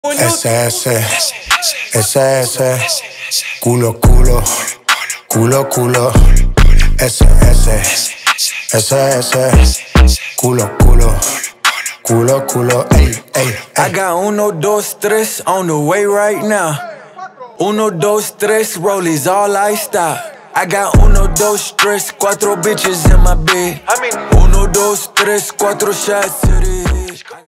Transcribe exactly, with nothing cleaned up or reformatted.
S S, S S, culo, culo, culo, culo, S S, S S, culo, culo, culo, culo, ey, ey, I got uno, dos, tres on the way right now. Uno, dos, tres, rollies all iced out. I got uno, dos, tres, cuatro bitches in my bed. Uno, dos, tres, cuatro shots to the head.